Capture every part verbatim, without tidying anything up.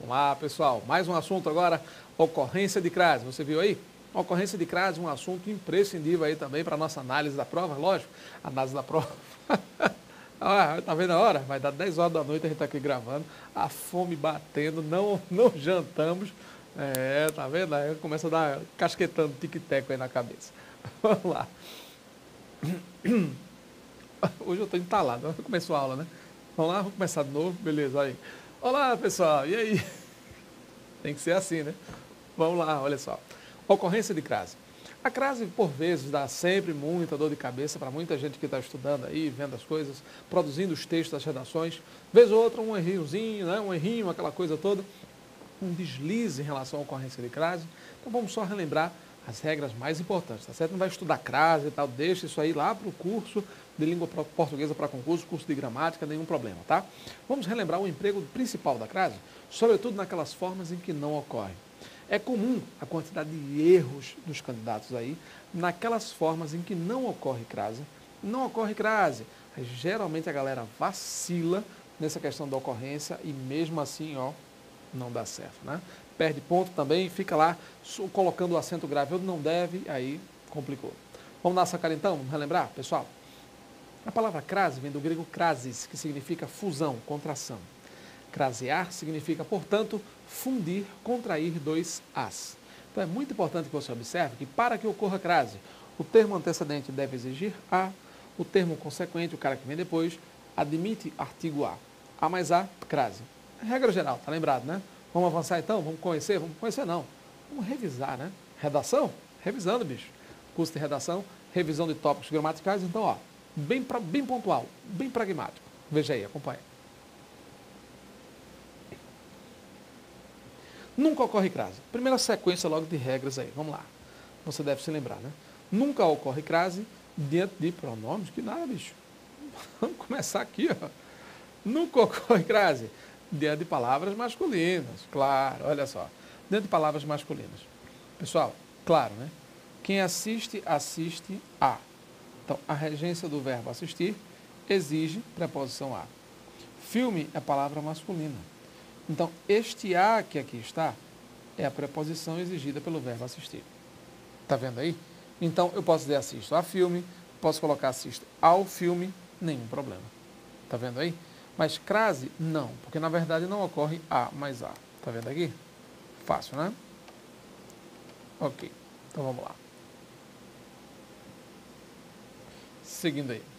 Vamos lá, pessoal. Mais um assunto agora, ocorrência de crase. Você viu aí? Ocorrência de crase, um assunto imprescindível aí também para a nossa análise da prova, lógico. Análise da prova. Ah, tá vendo a hora? Vai dar dez horas da noite, a gente tá aqui gravando, a fome batendo, não, não jantamos. É, tá vendo? Aí começa a dar casquetando tic-teco aí na cabeça. Vamos lá. Hoje eu tô entalado, começou a aula, né? Vamos lá, vamos começar de novo, beleza, aí. Olá, pessoal, e aí? Tem que ser assim, né? Vamos lá, olha só. Ocorrência de crase. A crase, por vezes, dá sempre muita dor de cabeça para muita gente que está estudando aí, vendo as coisas, produzindo os textos das redações. Vez ou outra, um errinhozinho, né? um errinho, aquela coisa toda, um deslize em relação à ocorrência de crase. Então, vamos só relembrar as regras mais importantes, tá certo? Não vai estudar crase e tal, deixa isso aí lá para o curso de língua portuguesa para concurso, curso de gramática, nenhum problema, tá? Vamos relembrar o emprego principal da crase, sobretudo naquelas formas em que não ocorre. É comum a quantidade de erros dos candidatos aí, naquelas formas em que não ocorre crase. Não ocorre crase. Geralmente a galera vacila nessa questão da ocorrência e mesmo assim, ó, não dá certo, né? Perde ponto também, fica lá colocando o acento grave onde não deve, aí complicou. Vamos dar essa cara então? Vamos relembrar, pessoal? A palavra crase vem do grego crasis, que significa fusão, contração. Crasear significa, portanto, fundir, contrair dois as. Então é muito importante que você observe que para que ocorra crase, o termo antecedente deve exigir a, o termo consequente, o cara que vem depois, admite artigo a. A mais a, crase. Regra geral, tá lembrado, né? Vamos avançar então? Vamos conhecer? Vamos conhecer não. Vamos revisar, né? Redação? Revisando, bicho. Curso de redação, revisão de tópicos gramaticais. Então, ó, bem, pra, bem pontual, bem pragmático. Veja aí, acompanha. Nunca ocorre crase. Primeira sequência logo de regras aí, vamos lá. Você deve se lembrar, né? Nunca ocorre crase diante de pronomes, que nada, bicho. Vamos começar aqui, ó. Nunca ocorre crase diante de palavras masculinas, claro, olha só. Diante de palavras masculinas. Pessoal, claro, né? Quem assiste, assiste a. Então, a regência do verbo assistir exige preposição a. Filme é palavra masculina. Então, este a que aqui está é a preposição exigida pelo verbo assistir. Está vendo aí? Então, eu posso dizer assisto a filme, posso colocar assisto ao filme, nenhum problema. Está vendo aí? Mas crase, não, porque na verdade não ocorre a mais a. Está vendo aqui? Fácil, né? Ok, então vamos lá. Seguindo aí.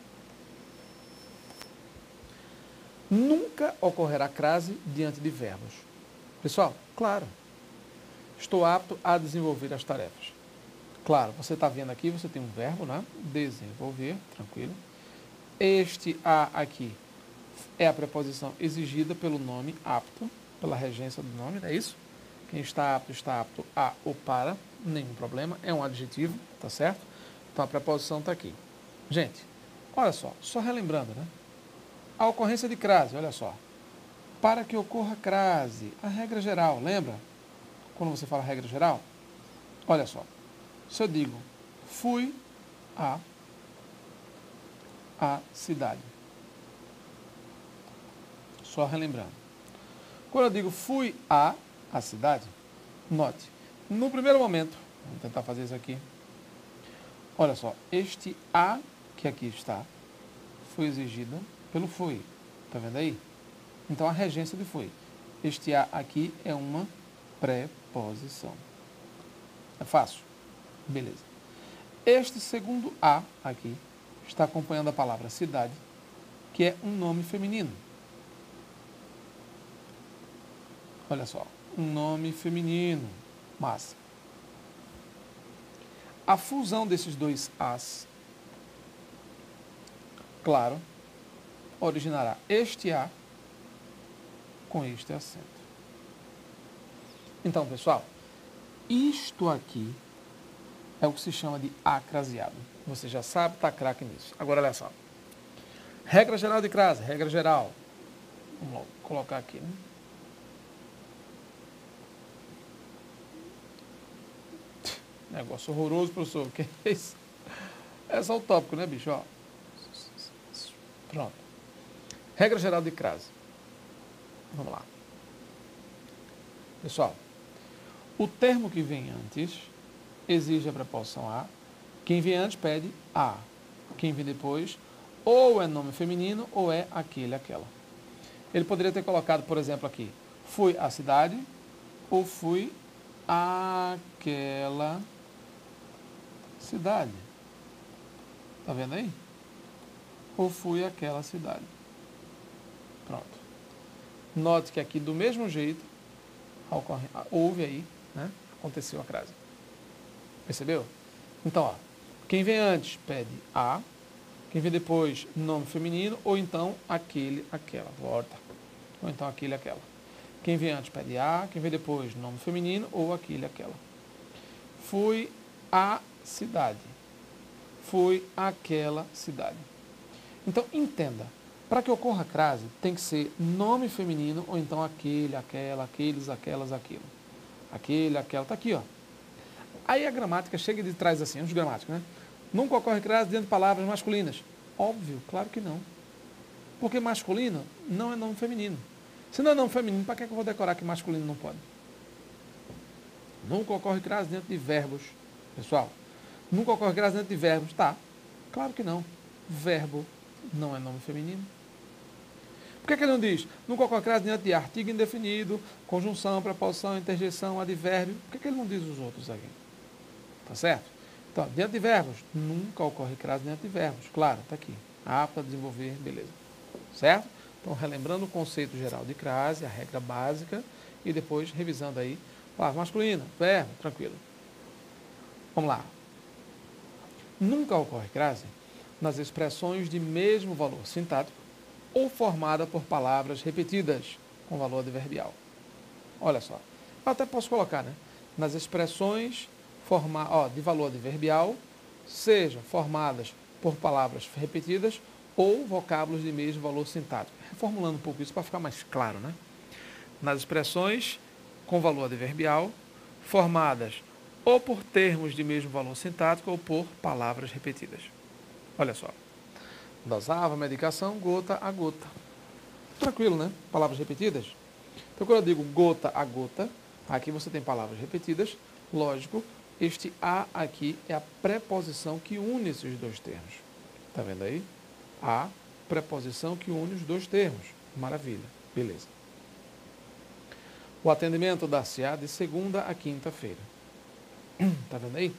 Nunca ocorrerá crase diante de verbos. Pessoal, claro, estou apto a desenvolver as tarefas. Claro, você está vendo aqui, você tem um verbo, né? Desenvolver, tranquilo. Este a aqui é a preposição exigida pelo nome apto, pela regência do nome, não é isso? Quem está apto, está apto a ou para, nenhum problema, é um adjetivo, tá certo? Então a preposição está aqui. Gente, olha só, só relembrando, né? A ocorrência de crase, olha só. Para que ocorra crase, a regra geral, lembra? Quando você fala regra geral? Olha só. Se eu digo, fui a a cidade. Só relembrando. Quando eu digo fui a a cidade, note, no primeiro momento, vamos tentar fazer isso aqui. Olha só, este a que aqui está foi exigido pelo fui. Está vendo aí? Então, a regência de fui. Este a aqui é uma preposição. É fácil? Beleza. Este segundo a aqui está acompanhando a palavra cidade, que é um nome feminino. Olha só, um nome feminino. Massa. A fusão desses dois as, claro, originará este a com este acento. Então, pessoal, isto aqui é o que se chama de acraseado. Você já sabe, está craque nisso. Agora, olha só. Regra geral de crase, regra geral. Vamos lá, colocar aqui, né? Negócio horroroso, professor. Que é isso? É só o tópico, né, bicho? Ó. Pronto. Regra geral de crase. Vamos lá. Pessoal, o termo que vem antes exige a preposição a. Quem vem antes pede a. Quem vem depois ou é nome feminino ou é aquele, aquela. Ele poderia ter colocado, por exemplo, aqui, fui à cidade ou fui àquela cidade. Tá vendo aí? Ou fui àquela cidade. Pronto. Note que aqui, do mesmo jeito, ocorre, houve aí, né? Aconteceu a crase. Percebeu? Então, ó, quem vem antes pede a, quem vem depois, nome feminino, ou então aquele, aquela. Volta. Ou então aquele, aquela. Quem vem antes pede a, quem vem depois, nome feminino, ou aquele, aquela. Fui à cidade. Fui àquela cidade. Então, entenda. Para que ocorra a crase, tem que ser nome feminino, ou então aquele, aquela, aqueles, aquelas, aquilo. Aquele, aquela. Está aqui, ó. Aí a gramática chega de trás assim, os gramáticos, né? Nunca ocorre crase dentro de palavras masculinas. Óbvio, claro que não. Porque masculino não é nome feminino. Se não é nome feminino, para que, é que eu vou decorar que masculino não pode? Nunca ocorre crase dentro de verbos. Pessoal, nunca ocorre crase dentro de verbos. Tá, claro que não. Verbo não é nome feminino. Por que, que ele não diz? Nunca ocorre crase dentro de artigo indefinido, conjunção, preposição, interjeição, advérbio. Por que, que ele não diz os outros aqui? Tá certo? Então, dentro de verbos, nunca ocorre crase dentro de verbos. Claro, está aqui. Apto a desenvolver, beleza. Certo? Então, relembrando o conceito geral de crase, a regra básica, e depois revisando aí. Palavra masculina, verbo, tranquilo. Vamos lá. Nunca ocorre crase nas expressões de mesmo valor sintático ou formada por palavras repetidas com valor adverbial. Olha só. Eu até posso colocar, né? Nas expressões forma, ó, de valor adverbial, sejam formadas por palavras repetidas ou vocábulos de mesmo valor sintático. Reformulando um pouco isso para ficar mais claro, né? Nas expressões com valor adverbial, formadas ou por termos de mesmo valor sintático ou por palavras repetidas. Olha só. Dosava a medicação gota a gota. Tranquilo, né? Palavras repetidas. Então, quando eu digo gota a gota, aqui você tem palavras repetidas. Lógico, este a aqui é a preposição que une esses dois termos. Tá vendo aí? A preposição que une os dois termos. Maravilha. Beleza. O atendimento dar-se-á de segunda a quinta-feira. Tá vendo aí?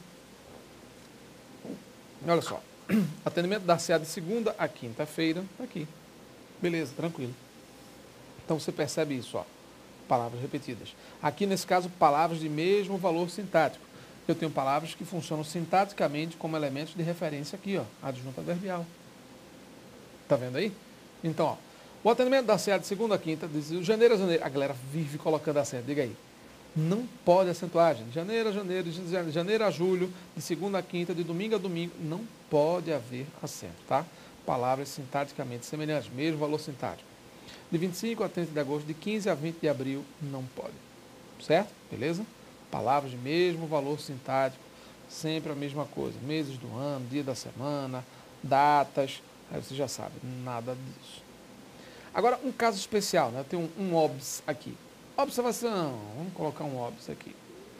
Olha só. Atendimento dar-se-á de segunda a quinta-feira. Aqui. Beleza, tranquilo. Então você percebe isso, ó. Palavras repetidas. Aqui, nesse caso, palavras de mesmo valor sintático. Eu tenho palavras que funcionam sintaticamente como elementos de referência aqui, ó. Adjunto adverbial. Tá vendo aí? Então, ó. O atendimento dar-se-á de segunda a quinta, de janeiro a janeiro. A galera vive colocando acento. Diga aí. Não pode acentuar, gente. Janeiro a janeiro, de janeiro a julho, de segunda a quinta, de domingo a domingo, não pode haver acento, tá? Palavras sintaticamente semelhantes, mesmo valor sintático. De vinte e cinco a trinta de agosto, de quinze a vinte de abril, não pode. Certo? Beleza? Palavras de mesmo valor sintático, sempre a mesma coisa. Meses do ano, dia da semana, datas, aí você já sabe, nada disso. Agora, um caso especial, né? Eu tenho um, um obs aqui. Observação, vamos colocar um obs aqui.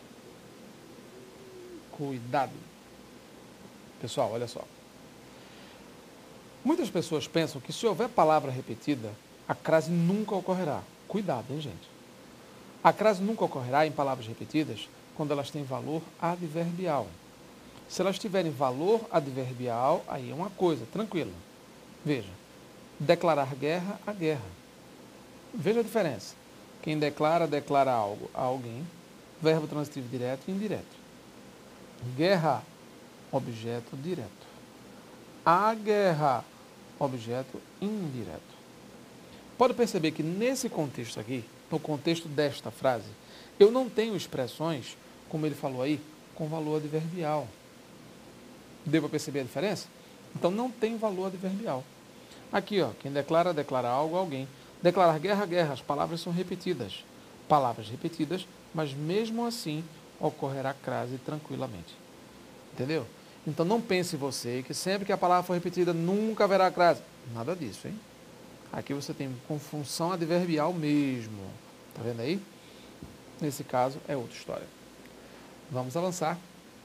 Cuidado. Pessoal, olha só. Muitas pessoas pensam que se houver palavra repetida, a crase nunca ocorrerá. Cuidado, hein, gente? A crase nunca ocorrerá em palavras repetidas quando elas têm valor adverbial. Se elas tiverem valor adverbial, aí é uma coisa, tranquilo. Veja, declarar guerra a guerra. Veja a diferença. Quem declara, declara algo a alguém. Verbo transitivo direto e indireto. Guerra, objeto direto. A guerra, objeto indireto. Pode perceber que nesse contexto aqui, no contexto desta frase, eu não tenho expressões, como ele falou aí, com valor adverbial. Deu para perceber a diferença? Então não tem valor adverbial. Aqui, ó, quem declara, declara algo a alguém. Declarar guerra, guerra, as palavras são repetidas. Palavras repetidas, mas mesmo assim ocorrerá crase tranquilamente. Entendeu? Então não pense você que sempre que a palavra for repetida nunca haverá crase. Nada disso, hein? Aqui você tem com função adverbial mesmo. Tá vendo aí? Nesse caso, é outra história. Vamos avançar.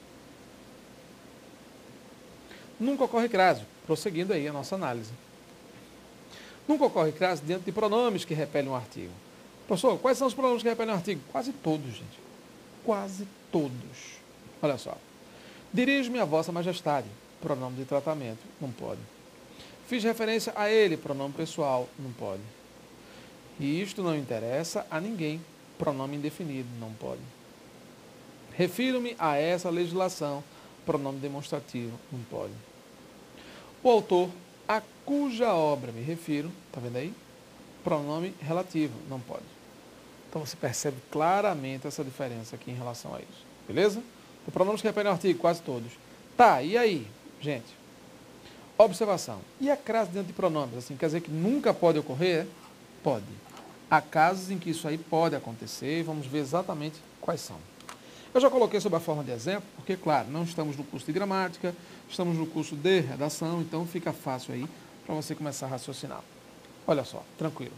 Nunca ocorre crase, prosseguindo aí a nossa análise. Nunca ocorre crase diante de pronomes que repelem um artigo. Professor, quais são os pronomes que repelem um artigo? Quase todos, gente. Quase todos. Olha só. Dirijo-me a vossa majestade, pronome de tratamento, não pode. Fiz referência a ele, pronome pessoal, não pode. E isto não interessa a ninguém, pronome indefinido, não pode. Refiro-me a essa legislação, pronome demonstrativo, não pode. O autor a cuja obra me refiro, está vendo aí? Pronome relativo, não pode. Então você percebe claramente essa diferença aqui em relação a isso, beleza? Os pronomes que repelem o artigo, quase todos. Tá, e aí, gente? Observação. E a crase diante de pronomes? Assim, quer dizer que nunca pode ocorrer? Pode. Há casos em que isso aí pode acontecer e vamos ver exatamente quais são. Eu já coloquei sob a forma de exemplo, porque, claro, não estamos no curso de gramática, estamos no curso de redação, então fica fácil aí para você começar a raciocinar. Olha só, tranquilo.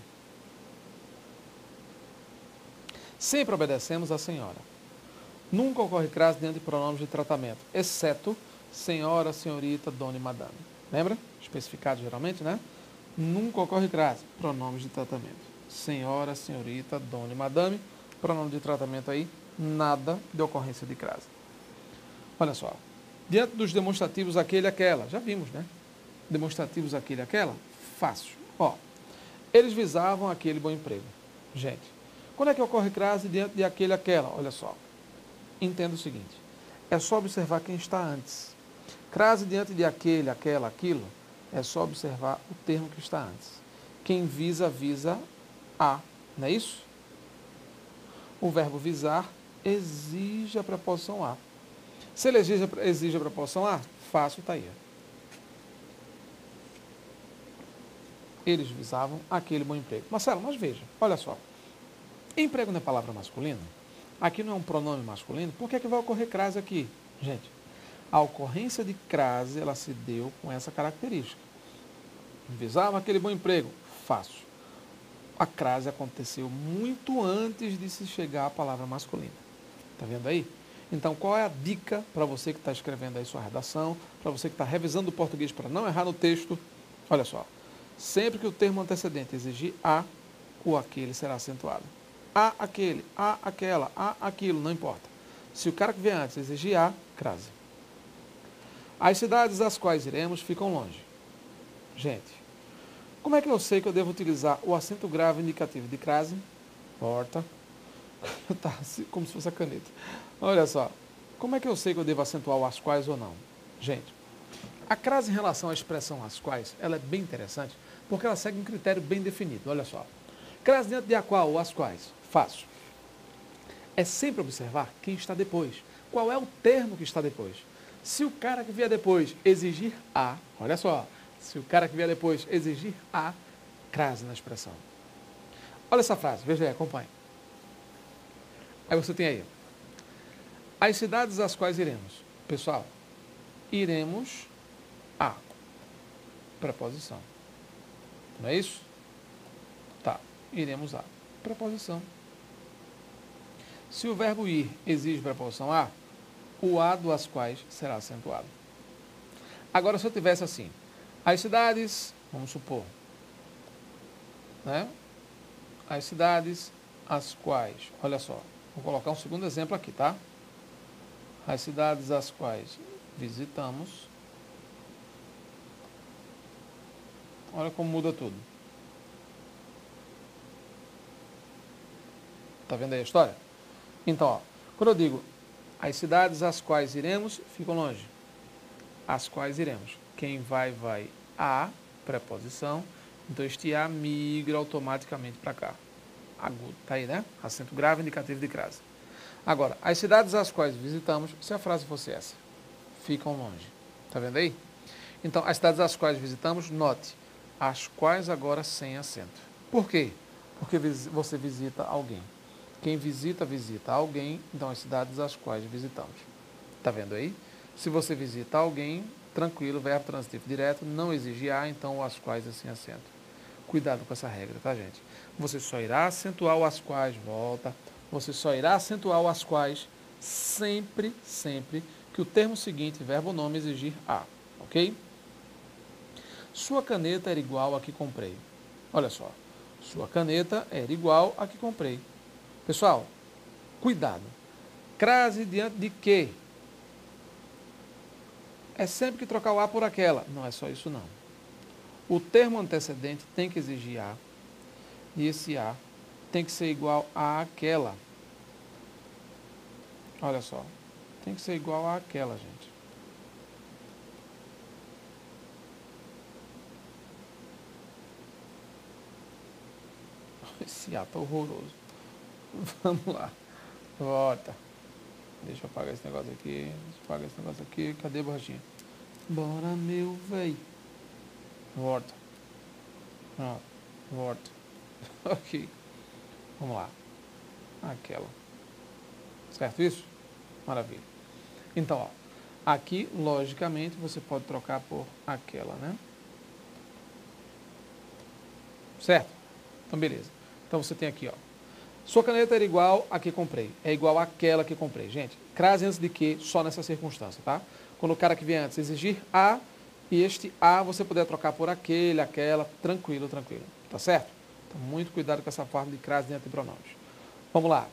Sempre obedecemos à senhora. Nunca ocorre crase diante de pronomes de tratamento, exceto senhora, senhorita, dona e madame. Lembra? Especificado geralmente, né? Nunca ocorre crase, pronomes de tratamento. Senhora, senhorita, dona e madame, pronome de tratamento aí, nada de ocorrência de crase. Olha só. Diante dos demonstrativos aquele e aquela, já vimos, né? Demonstrativos aquele e aquela, fácil. Ó, eles visavam aquele bom emprego. Gente, quando é que ocorre crase diante de aquele e aquela? Olha só. Entenda o seguinte, é só observar quem está antes. Crase diante de aquele, aquela, aquilo, é só observar o termo que está antes. Quem visa, visa a, não é isso? O verbo visar exige a preposição a. Se ele exige, exige a preposição a, fácil, está aí. Eles visavam aquele bom emprego. Marcelo, mas veja, olha só. Emprego não é palavra masculina? Aqui não é um pronome masculino? Por que é que vai ocorrer crase aqui? Gente, a ocorrência de crase, ela se deu com essa característica. Visava aquele bom emprego? Fácil. A crase aconteceu muito antes de se chegar à palavra masculina. Está vendo aí? Então, qual é a dica para você que está escrevendo aí sua redação, para você que está revisando o português para não errar no texto? Olha só, sempre que o termo antecedente exigir a, o aquele será acentuado. A, aquele, a, aquela, a, aquilo, não importa. Se o cara que vem antes exigir a, crase. As cidades às quais iremos ficam longe. Gente, como é que eu sei que eu devo utilizar o acento grave indicativo de crase? Porta. Tá, como se fosse a caneta. Olha só. Como é que eu sei que eu devo acentuar o as quais ou não? Gente, a crase em relação à expressão as quais, ela é bem interessante, porque ela segue um critério bem definido. Olha só. Crase diante de a qual ou as quais? Fácil. É sempre observar quem está depois. Qual é o termo que está depois? Se o cara que vier depois exigir a, olha só, se o cara que vier depois exigir a, crase na expressão. Olha essa frase, veja aí, acompanhe. Aí você tem aí. As cidades às quais iremos. Pessoal, iremos a. Preposição. Não é isso? Tá, iremos a. Preposição. Se o verbo ir exige preposição a, o a do as quais será acentuado. Agora, se eu tivesse assim, as cidades, vamos supor, né? As cidades às quais, olha só, vou colocar um segundo exemplo aqui, tá? As cidades às quais visitamos. Olha como muda tudo. Tá vendo aí a história? Então, ó, quando eu digo as cidades às quais iremos, ficam longe. Às quais iremos. Quem vai, vai a, preposição. Então, este a migra automaticamente para cá. Agudo, tá aí, né? Acento grave, indicativo de crase. Agora, as cidades às quais visitamos, se a frase fosse essa, ficam longe. Tá vendo aí? Então, as cidades às quais visitamos, note, as quais agora sem acento. Por quê? Porque você visita alguém. Quem visita, visita alguém, então as cidades às quais visitamos. Tá vendo aí? Se você visita alguém, tranquilo, verbo transitivo direto, não exige a, então as quais é sem acento. Cuidado com essa regra, tá, gente? Você só irá acentuar o as quais, volta, você só irá acentuar o as quais sempre, sempre que o termo seguinte, verbo ou nome, exigir a, ok? Sua caneta era igual a que comprei. Olha só, sua caneta era igual a que comprei. Pessoal, cuidado. Crase diante de que? É sempre que trocar o a por aquela. Não é só isso não. O termo antecedente tem que exigir a, e esse a tem que ser igual a aquela. Olha só, tem que ser igual a aquela, gente. Esse A tá horroroso. Vamos lá. Volta. Deixa eu apagar esse negócio aqui. Deixa eu apagar esse negócio aqui. Cadê a borrachinha? Bora, meu véi. Volta. Pronto. Volta. Ok. Vamos lá. Aquela. Certo isso? Maravilha. Então, ó. Aqui, logicamente, você pode trocar por aquela, né? Certo? Então, beleza. Então, você tem aqui, ó. Sua caneta era igual a que comprei. É igual àquela que comprei. Gente, crase antes de que, só nessa circunstância, tá? Quando o cara que vem antes exigir a, e este a você puder trocar por aquele, aquela, tranquilo, tranquilo. Tá certo? Então, muito cuidado com essa forma de crase de antepronomes. Vamos lá.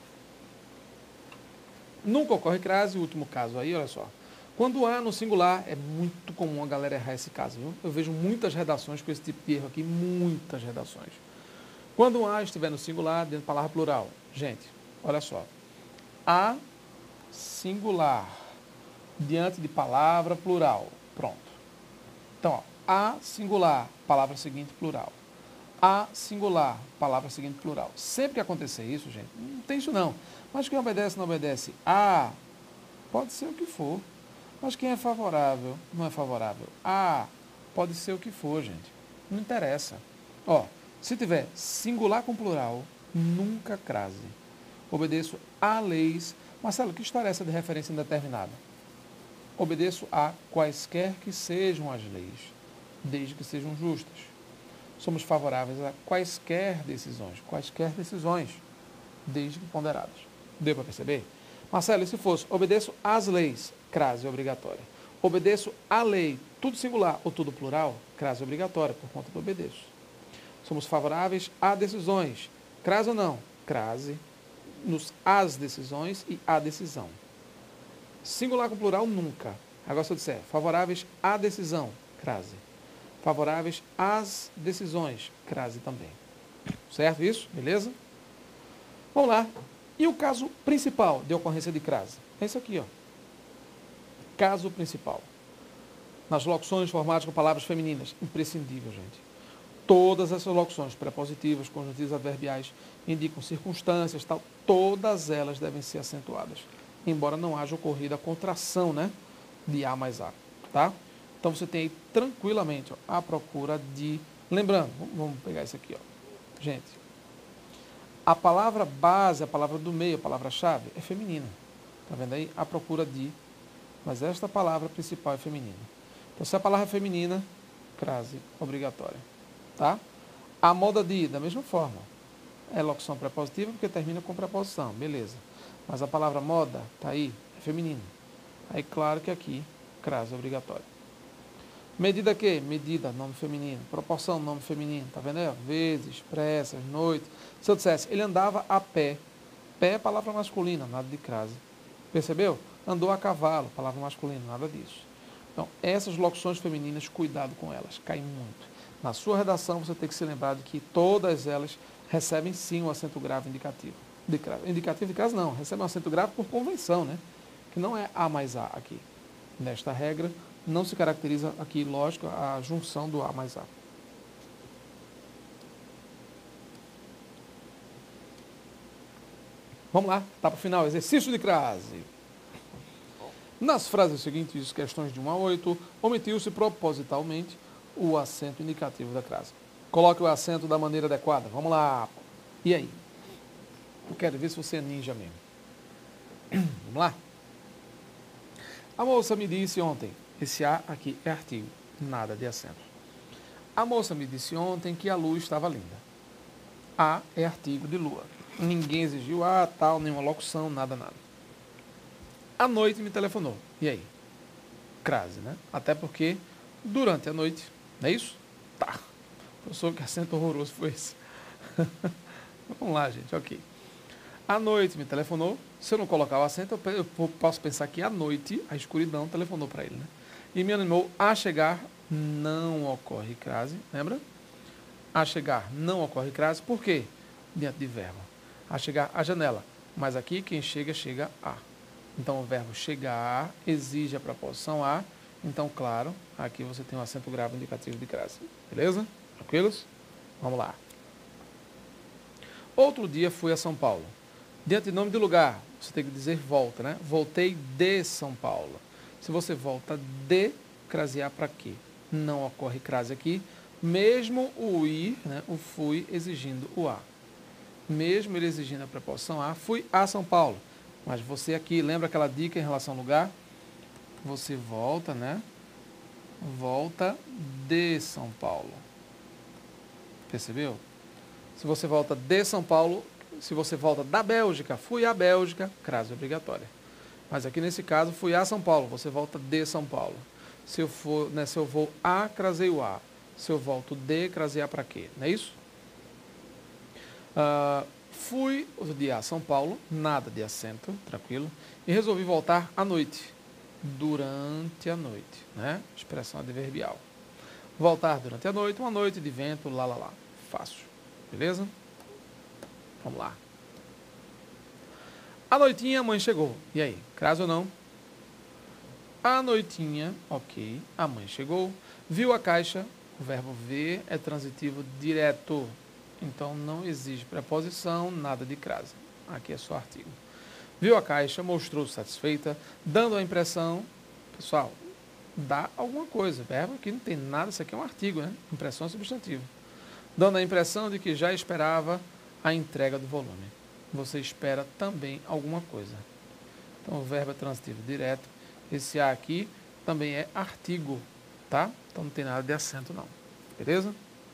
Nunca ocorre crase, o último caso aí, olha só. Quando o a no singular, é muito comum a galera errar esse caso, viu? Eu vejo muitas redações com esse tipo de erro aqui, muitas redações. Quando o a estiver no singular, dentro de palavra plural, gente, olha só. A singular diante de palavra plural. Pronto. Então, ó, a singular, palavra seguinte plural. A singular, palavra seguinte plural. Sempre que acontecer isso, gente, não tem isso não. Mas quem obedece, não obedece a, pode ser o que for. Mas quem é favorável, não é favorável a, pode ser o que for, gente. Não interessa. Ó, se tiver singular com plural, nunca crase. Obedeço a leis. Marcelo, que história é essa de referência indeterminada? Obedeço a quaisquer que sejam as leis, desde que sejam justas. Somos favoráveis a quaisquer decisões, quaisquer decisões, desde que ponderadas. Deu para perceber? Marcelo, e se fosse, obedeço às leis, crase obrigatória. Obedeço à lei, tudo singular ou tudo plural, crase obrigatória, por conta do obedeço. Somos favoráveis a decisões, crase ou não? Crase nos as decisões e a decisão. Singular com plural, nunca. Agora, se eu disser favoráveis à decisão, crase. Favoráveis às decisões, crase também. Certo isso? Beleza? Vamos lá. E o caso principal de ocorrência de crase? É isso aqui, ó. Caso principal. Nas locuções formadas com palavras femininas, imprescindível, gente. Todas essas locuções, prepositivas, conjuntivos adverbiais, indicam circunstâncias, tal, todas elas devem ser acentuadas, embora não haja ocorrido a contração, né, de A mais A, tá? Então, você tem aí tranquilamente ó, a procura de... Lembrando, vamos pegar isso aqui, ó. Gente, a palavra base, a palavra do meio, a palavra-chave é feminina. Tá vendo aí? A procura de... Mas esta palavra principal é feminina. Então, se a palavra é feminina, crase obrigatória. Tá? A moda de, da mesma forma, é locução prepositiva porque termina com preposição, beleza. Mas a palavra moda, tá aí, é feminino. Aí, claro que aqui, crase obrigatório. Medida que? Medida, nome feminino. Proporção, nome feminino. Tá vendo aí? Vezes, pressas, noite. Se eu dissesse, ele andava a pé. Pé é palavra masculina, nada de crase. Percebeu? Andou a cavalo, palavra masculina, nada disso. Então, essas locuções femininas, cuidado com elas, caem muito. Na sua redação, você tem que se lembrar de que todas elas recebem sim o acento grave indicativo. De crase. Indicativo de crase não, recebem um acento grave por convenção, né? Que não é A mais A aqui. Nesta regra, não se caracteriza aqui, lógico, a junção do A mais A. Vamos lá, tá para o final, exercício de crase. Nas frases seguintes, questões de um a oito, omitiu-se propositalmente o acento indicativo da crase. Coloque o acento da maneira adequada. Vamos lá. E aí? Eu quero ver se você é ninja mesmo. Vamos lá? A moça me disse ontem. Esse A aqui é artigo, nada de acento. A moça me disse ontem que a lua estava linda. A é artigo de lua. Ninguém exigiu a tal, nenhuma locução, nada, nada. À noite me telefonou. E aí? Crase, né? Até porque durante a noite, não é isso? Tá. Professor, que acento horroroso foi esse? Vamos lá, gente, ok. À noite me telefonou. Se eu não colocar o acento, eu posso pensar que à noite a escuridão telefonou para ele, né? E me animou a chegar, não ocorre crase, lembra? A chegar não ocorre crase, por quê? Diante de verbo. A chegar à janela. Mas aqui quem chega, chega a. Então o verbo chegar exige a preposição a. Então, claro, aqui você tem um acento grave indicativo de crase. Beleza? Tranquilos? Vamos lá. Outro dia fui a São Paulo. Diante de nome de lugar, você tem que dizer volta, né? Voltei de São Paulo. Se você volta de, crasear para quê? Não ocorre crase aqui, mesmo o ir, né, o fui, exigindo o a. Mesmo ele exigindo a preposição a, fui a São Paulo. Mas você aqui, lembra aquela dica em relação ao lugar? Você volta, né? Volta de São Paulo. Percebeu? Se você volta de São Paulo, se você volta da Bélgica, fui à Bélgica, crase obrigatória. Mas aqui nesse caso, fui a São Paulo, você volta de São Paulo. Se eu, for, né, se eu vou a, craseio a. Se eu volto de, crasear para quê? Não é isso? Uh, fui de a São Paulo, nada de acento, tranquilo. E resolvi voltar à noite, durante a noite, né? Expressão adverbial. Voltar durante a noite, uma noite de vento, lá, lá, lá. Fácil. Beleza? Vamos lá. À noitinha a mãe chegou. E aí, crase ou não? À noitinha, ok, a mãe chegou, viu a caixa, o verbo ver é transitivo direto, então não exige preposição, nada de crase. Aqui é só artigo. Viu a caixa, mostrou satisfeita, dando a impressão, pessoal, dá alguma coisa, verbo aqui não tem nada, isso aqui é um artigo, né? Impressão é substantivo. Dando a impressão de que já esperava a entrega do volume. Você espera também alguma coisa. Então, o verbo é transitivo direto. Esse A aqui também é artigo, tá? Então, não tem nada de acento, não. Beleza?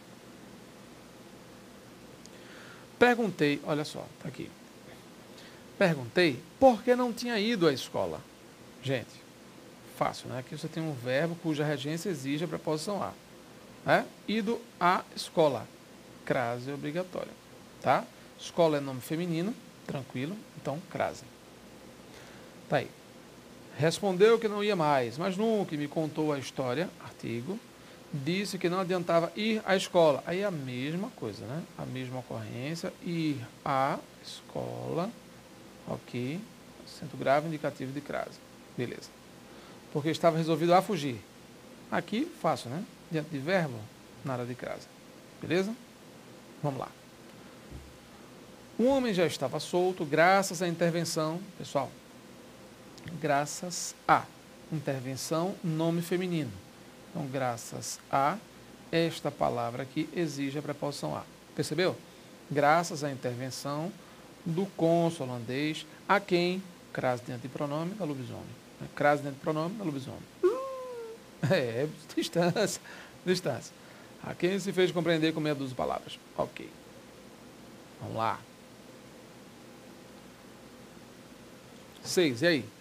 Perguntei, olha só, tá aqui. Perguntei por que não tinha ido à escola. Gente, fácil, né? Aqui você tem um verbo cuja regência exige a preposição a. Né? Ido à escola. Crase obrigatória, tá? Escola é nome feminino, tranquilo, então crase. Tá aí. Respondeu que não ia mais, mas nunca me contou a história, artigo. Disse que não adiantava ir à escola. Aí é a mesma coisa, né? A mesma ocorrência, ir à escola, ok. Acento grave, indicativo de crase. Beleza. Porque estava resolvido a fugir. Aqui, fácil, né? Diante de verbo, nada de crase. Beleza? Vamos lá. O homem já estava solto graças à intervenção, pessoal, graças a intervenção, nome feminino. Então, graças a esta palavra aqui exige a preposição a. Percebeu? Graças à intervenção do cônsul holandês, a quem, crase diante de pronome, da lobisomem. Crase diante de pronome, da lobisomem. É, distância, distância. A quem se fez compreender com meia dúzia de palavras. Ok. Vamos lá. Seis, e aí?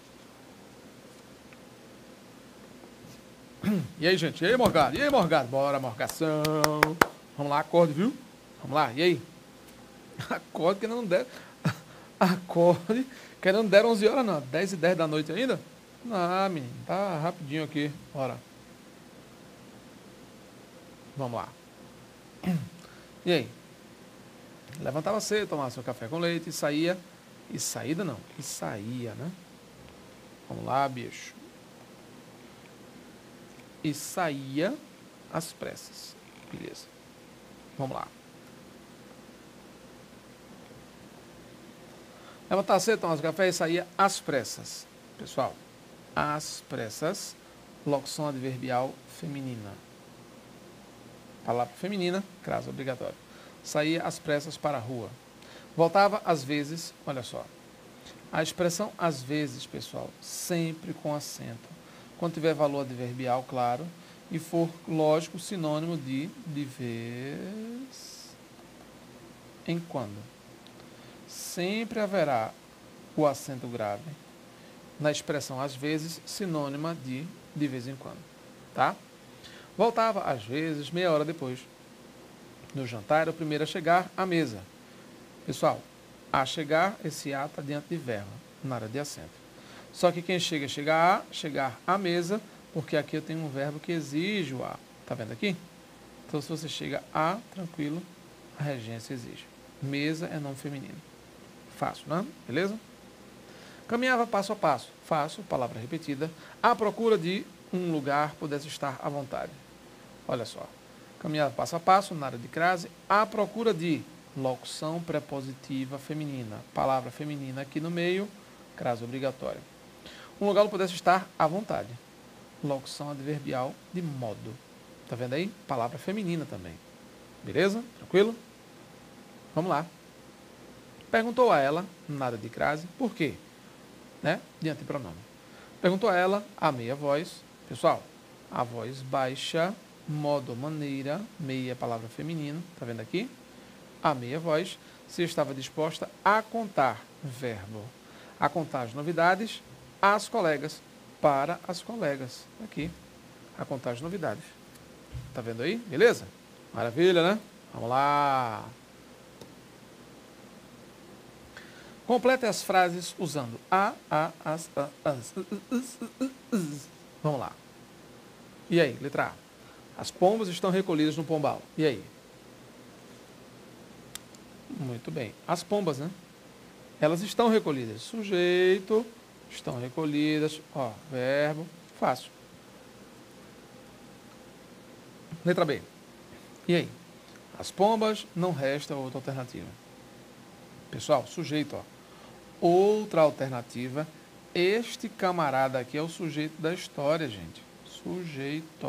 E aí, gente? E aí, Morgado? E aí, Morgado? Bora, Morgação. Vamos lá, acorde, viu? Vamos lá, e aí? Acorde que não deram. Acorde que não deram onze horas, não. dez e dez da noite ainda? Ah, menino, tá rapidinho aqui. Bora. Vamos lá. E aí? Levantava cedo, tomava seu café com leite e saía. E saída não, e saía, né? Vamos lá, bicho. E saía às pressas. Beleza. Vamos lá. Levantava cedo, tomava seu café e saía às pressas. Pessoal, às pressas, locução adverbial feminina. Palavra feminina, crase obrigatório. Saía às pressas para a rua. Voltava às vezes, olha só. A expressão às vezes, pessoal, sempre com acento. Quando tiver valor adverbial, claro, e for, lógico, sinônimo de de vez em quando. sempre haverá o acento grave na expressão às vezes, sinônima de de vez em quando, tá? Voltava, às vezes, meia hora depois. No jantar, era o primeiro a chegar à mesa. Pessoal, a chegar, esse A está diante de verbo, na área de acento. Só que quem chega, chega a, chegar à mesa, porque aqui eu tenho um verbo que exige o A. Tá vendo aqui? Então, se você chega a, tranquilo, a regência exige. Mesa é nome feminino. Fácil, né? Beleza? Caminhava passo a passo. Fácil, palavra repetida. À procura de um lugar pudesse estar à vontade. Olha só. Caminhava passo a passo, na área de crase. À procura de locução prepositiva feminina. Palavra feminina aqui no meio, crase obrigatória. Um lugar pudesse estar à vontade. Locução adverbial de modo. Tá vendo aí? Palavra feminina também. Beleza? Tranquilo? Vamos lá. Perguntou a ela, nada de crase, por quê? Né? Diante de pronome. Perguntou a ela, a meia voz. Pessoal, a voz baixa, modo, maneira, meia palavra feminina. Tá vendo aqui? A meia voz, se estava disposta a contar, verbo. A contar as novidades às colegas, para as colegas. Aqui, a contar as novidades. Tá vendo aí? Beleza? Maravilha, né? Vamos lá. Complete as frases usando a, a, as, a, as, as, as. Vamos lá. E aí, letra A. As pombas estão recolhidas no pombal. E aí? Muito bem. As pombas, né? Elas estão recolhidas. Sujeito, estão recolhidas. Ó, verbo. Fácil. Letra B. E aí? As pombas, não resta outra alternativa. Pessoal, sujeito, ó. Outra alternativa. Este camarada aqui é o sujeito da história, gente. Sujeito.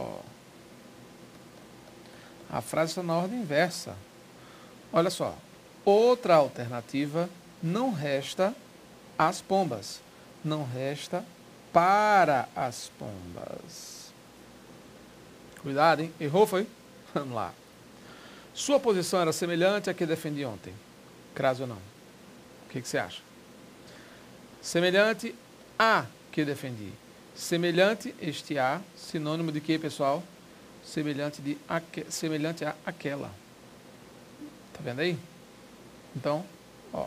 A frase está na ordem inversa. Olha só. Outra alternativa, não resta as pombas. Não resta para as pombas. Cuidado, hein? Errou, foi? Vamos lá. Sua posição era semelhante à que defendi ontem. Crase ou não? O que, que você acha? Semelhante a que defendi. Semelhante, este a, sinônimo de que, pessoal? Semelhante, de aque, semelhante a aquela. Tá vendo aí? Então, ó.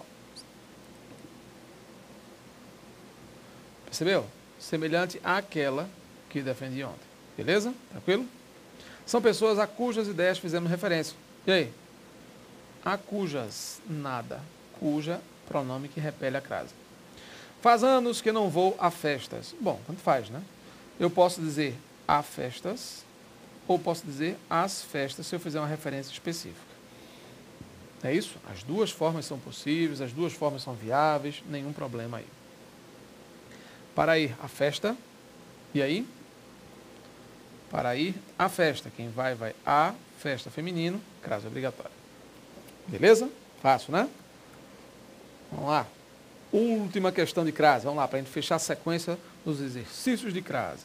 Percebeu? Semelhante àquela que defendi ontem. Beleza? Tranquilo? São pessoas a cujas ideias fizemos referência. E aí? A cujas, nada. Cuja, pronome que repele a crase. Faz anos que não vou a festas. Bom, tanto faz, né? Eu posso dizer a festas ou posso dizer as festas se eu fizer uma referência específica. É isso? As duas formas são possíveis, as duas formas são viáveis, nenhum problema aí. Para ir à festa, e aí? Para ir à festa. Quem vai, vai à festa feminino, crase obrigatório. Beleza? Fácil, né? Vamos lá. Última questão de crase. Vamos lá, para a gente fechar a sequência dos exercícios de crase.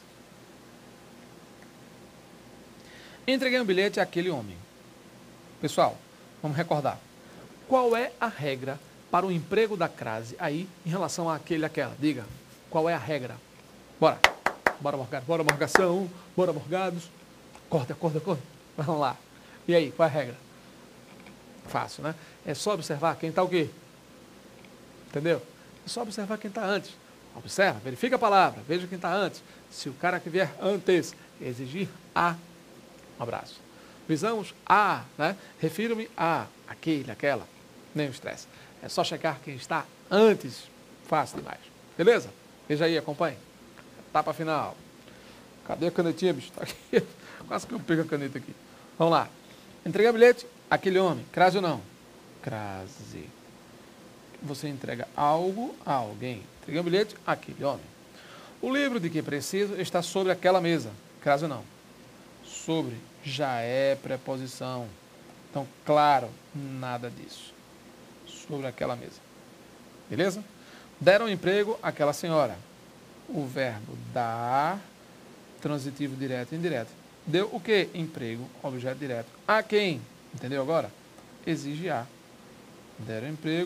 Entreguei um bilhete àquele homem. Pessoal, vamos recordar. Qual é a regra para o emprego da crase aí em relação àquele, àquela? Diga, qual é a regra? Bora. Bora, morgado. Bora, morgação. Bora, morgados. Acorda, acorda, acorda. Vamos lá. E aí, qual é a regra? Fácil, né? É só observar quem está o quê? Entendeu? É só observar quem está antes. Observa, verifica a palavra, veja quem está antes. Se o cara que vier antes exigir a, um abraço. Visamos a, né? Refiro-me a, aquele, aquela. Nem o estresse. É só checar quem está antes. Fácil demais. Beleza? Veja aí, acompanhe. Etapa final. Cadê a canetinha, bicho? Tá aqui. Quase que eu pego a caneta aqui. Vamos lá. Entregar bilhete àquele homem. Crase ou não? Crase. Você entrega algo a alguém. Entrega um bilhete àquele homem. O livro de que preciso está sobre aquela mesa. Crase ou não? Sobre. Já é preposição. Então, claro, nada disso. Sobre aquela mesa. Beleza? Deram emprego àquela senhora. O verbo dar, transitivo direto e indireto. Deu o que? Emprego, objeto direto. A quem? Entendeu agora? Exige a. Deram emprego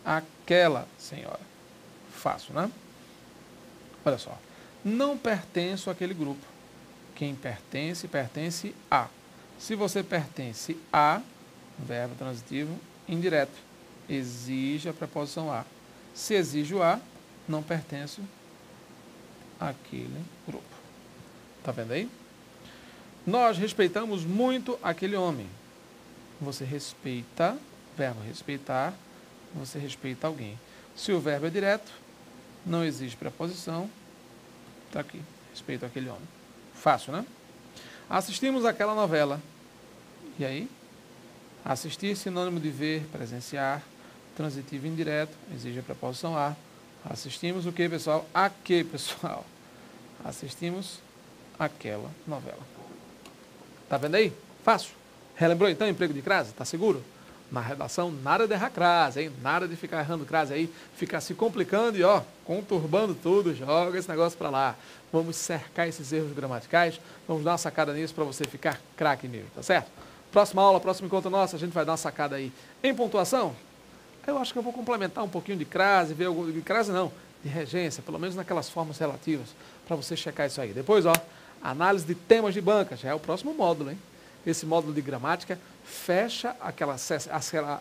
aquela senhora. Fácil, né? Olha só. Não pertenço àquele grupo. Quem pertence, pertence a. Se você pertence a, verbo transitivo indireto, exige a preposição a. Se exige o a, não pertenço àquele grupo. Tá vendo aí? Nós respeitamos muito aquele homem. Você respeita, verbo respeitar, você respeita alguém. Se o verbo é direto, não existe preposição, tá aqui, respeito aquele homem. Fácil, né? Assistimos aquela novela. E aí? Assistir, sinônimo de ver, presenciar, transitivo indireto, exige a preposição a. Assistimos o que, pessoal? A que, pessoal? Assistimos aquela novela. Tá vendo aí? Fácil. Relembrou então o emprego de crase? Tá seguro? Na redação, nada de errar crase, hein? Nada de ficar errando crase aí, ficar se complicando e, ó, conturbando tudo, joga esse negócio para lá. Vamos cercar esses erros gramaticais, vamos dar uma sacada nisso para você ficar craque mesmo, tá certo? Próxima aula, próximo encontro nosso, a gente vai dar uma sacada aí em pontuação. Eu acho que eu vou complementar um pouquinho de crase, ver algum de crase não, de regência, pelo menos naquelas formas relativas, para você checar isso aí. Depois, ó, análise de temas de banca, já é o próximo módulo, hein? Esse módulo de gramática fecha aquela... aquela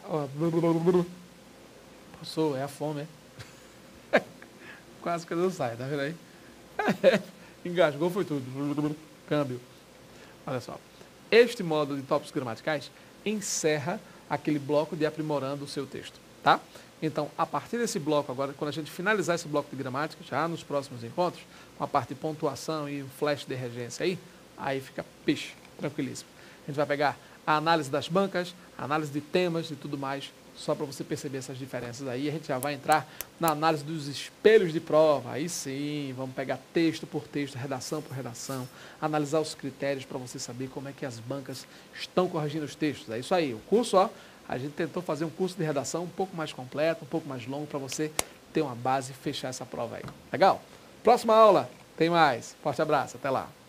passou, é a fome, é? Quase que não sai, tá vendo aí? Engasgou, foi tudo. Câmbio. Olha só. Este módulo de tópicos gramaticais encerra aquele bloco de aprimorando o seu texto, tá? Então, a partir desse bloco agora, quando a gente finalizar esse bloco de gramática, já nos próximos encontros, com a parte de pontuação e o flash de regência aí, aí fica peixe, tranquilíssimo. A gente vai pegar a análise das bancas, a análise de temas e tudo mais, só para você perceber essas diferenças aí. A gente já vai entrar na análise dos espelhos de prova. Aí sim, vamos pegar texto por texto, redação por redação, analisar os critérios para você saber como é que as bancas estão corrigindo os textos. É isso aí. O curso, ó, a gente tentou fazer um curso de redação um pouco mais completo, um pouco mais longo, para você ter uma base e fechar essa prova aí. Legal? Próxima aula, tem mais. Forte abraço, até lá.